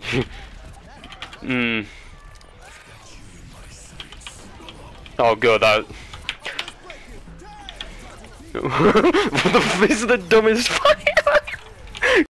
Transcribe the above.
Hmm. Oh, good. That. This is the dumbest fight.